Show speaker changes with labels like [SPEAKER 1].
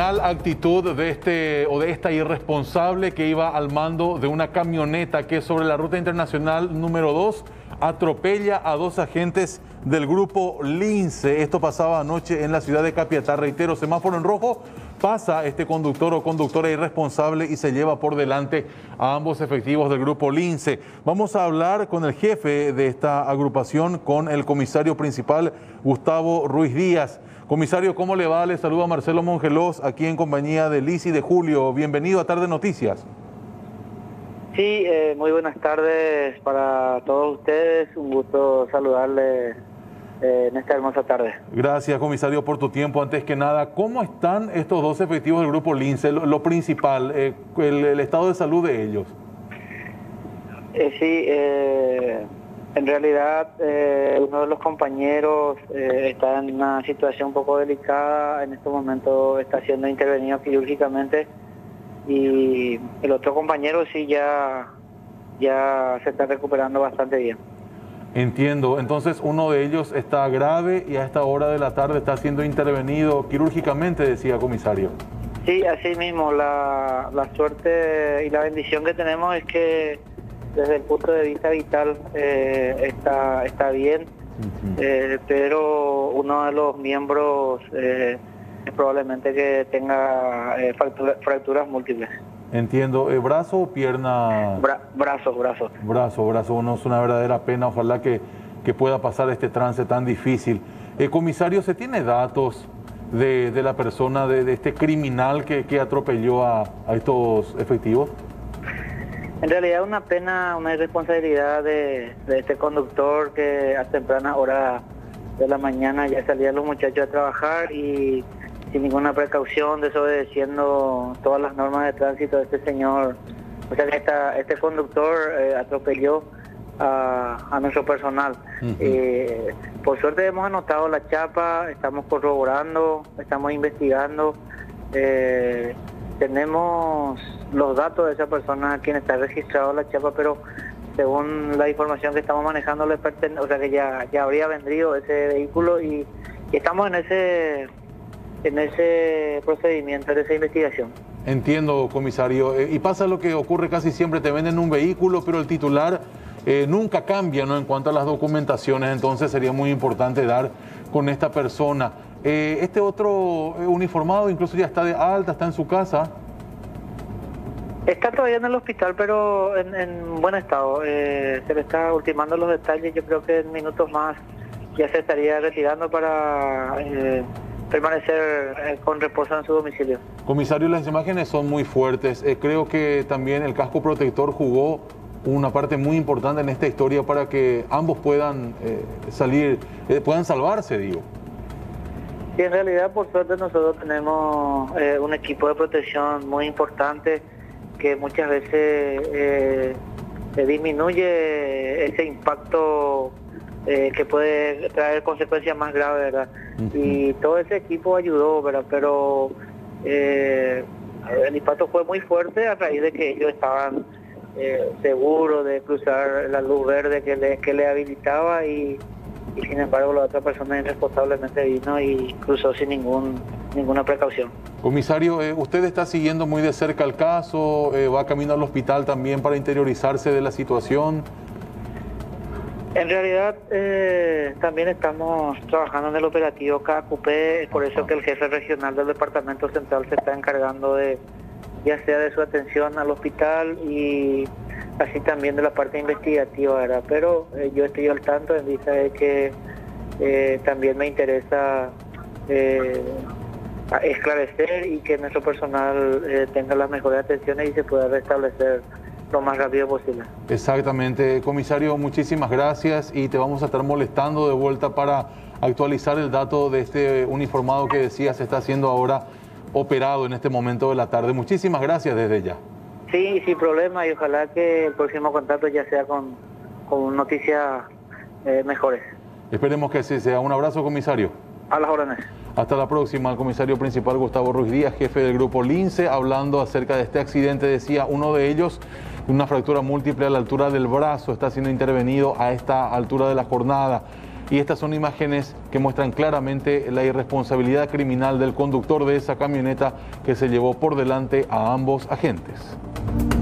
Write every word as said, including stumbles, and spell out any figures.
[SPEAKER 1] criminal actitud de este o de esta irresponsable que iba al mando de una camioneta que sobre la ruta internacional número dos atropella a dos agentes del grupo Lince. Esto pasaba anoche en la ciudad de Capiatá. Reitero, semáforo en rojo, pasa este conductor o conductora irresponsable y se lleva por delante a ambos efectivos del grupo Lince. Vamos a hablar con el jefe de esta agrupación, con el comisario principal, Gustavo Ruiz Díaz. Comisario, ¿cómo le va? Le saluda Marcelo Mongelos, aquí en compañía de Liz y de Julio. Bienvenido a Tarde Noticias.
[SPEAKER 2] Sí, eh, muy buenas tardes para todos ustedes. Un gusto saludarles eh, en esta hermosa tarde.
[SPEAKER 1] Gracias, comisario, por tu tiempo. Antes que nada, ¿cómo están estos dos efectivos del grupo Lince? Lo, lo principal, eh, el, el estado de salud de ellos.
[SPEAKER 2] Eh, sí, eh, en realidad eh, uno de los compañeros eh, está en una situación un poco delicada. En este momento está siendo intervenido quirúrgicamente. Y el otro compañero sí ya, ya se está recuperando bastante bien.
[SPEAKER 1] Entiendo. Entonces uno de ellos está grave y a esta hora de la tarde está siendo intervenido quirúrgicamente, decía comisario.
[SPEAKER 2] Sí, así mismo. La, la suerte y la bendición que tenemos es que desde el punto de vista vital eh, está, está bien, uh-huh. eh, pero uno de los miembros... Eh, probablemente que tenga eh, fractura, fracturas múltiples.
[SPEAKER 1] Entiendo. ¿Eh, ¿Brazo o pierna?
[SPEAKER 2] Bra brazo, brazo.
[SPEAKER 1] Brazo, brazo. Uno es una verdadera pena. Ojalá que, que pueda pasar este trance tan difícil. Eh, comisario, ¿se tiene datos de, de la persona, de, de este criminal que, que atropelló a, a estos efectivos?
[SPEAKER 2] En realidad una pena, una irresponsabilidad de, de este conductor que a temprana hora de la mañana ya salían los muchachos a trabajar y sin ninguna precaución, desobedeciendo todas las normas de tránsito de este señor. O sea que esta, este conductor eh, atropelló a, a nuestro personal. Uh-huh. eh, por suerte hemos anotado la chapa, estamos corroborando, estamos investigando. Eh, tenemos los datos de esa persona a quien está registrado la chapa, pero según la información que estamos manejando, le pertenece, o sea que ya, ya habría vendido ese vehículo y, y estamos en ese... en ese procedimiento, en esa investigación.
[SPEAKER 1] Entiendo, comisario. Eh, y pasa lo que ocurre casi siempre, te venden un vehículo, pero el titular eh, nunca cambia, ¿no?, en cuanto a las documentaciones, entonces sería muy importante dar con esta persona. Eh, este otro eh, uniformado incluso ya está de alta, está en su casa.
[SPEAKER 2] Está todavía en el hospital, pero en, en buen estado. Eh, se le está ultimando los detalles, yo creo que en minutos más ya se estaría retirando para... Eh, permanecer eh, con reposo en su domicilio.
[SPEAKER 1] Comisario, las imágenes son muy fuertes. Eh, creo que también el casco protector jugó una parte muy importante en esta historia para que ambos puedan eh, salir, eh, puedan salvarse, digo.
[SPEAKER 2] Sí, en realidad, por suerte, nosotros tenemos eh, un equipo de protección muy importante que muchas veces eh, eh, disminuye ese impacto Eh, que puede traer consecuencias más graves, ¿verdad? Uh-huh. Y todo ese equipo ayudó, ¿verdad? Pero eh, el impacto fue muy fuerte a raíz de que ellos estaban eh, seguros de cruzar la luz verde que le, que le habilitaba y, y sin embargo la otra persona irresponsablemente vino y cruzó sin ningún ninguna precaución.
[SPEAKER 1] Comisario, eh, usted está siguiendo muy de cerca el caso, eh, va camino al hospital también para interiorizarse de la situación.
[SPEAKER 2] En realidad eh, también estamos trabajando en el operativo K Q P, es por eso que el jefe regional del departamento central se está encargando de, ya sea de su atención al hospital y así también de la parte investigativa, ¿verdad? Pero eh, yo estoy al tanto en vista de que eh, también me interesa eh, esclarecer y que nuestro personal eh, tenga las mejores atenciones y se pueda restablecer lo más rápido posible.
[SPEAKER 1] Exactamente. Comisario, muchísimas gracias y te vamos a estar molestando de vuelta para actualizar el dato de este uniformado que decías se está siendo ahora operado en este momento de la tarde. Muchísimas gracias desde ya.
[SPEAKER 2] Sí, sin problema y ojalá que el próximo contacto ya sea con, con noticias eh, mejores.
[SPEAKER 1] Esperemos que así sea. Un abrazo, comisario.
[SPEAKER 2] A las órdenes.
[SPEAKER 1] Hasta la próxima. El comisario principal Gustavo Ruiz Díaz, jefe del grupo Lince, hablando acerca de este accidente. Decía uno de ellos, una fractura múltiple a la altura del brazo, está siendo intervenido a esta altura de la jornada. Y estas son imágenes que muestran claramente la irresponsabilidad criminal del conductor de esa camioneta que se llevó por delante a ambos agentes.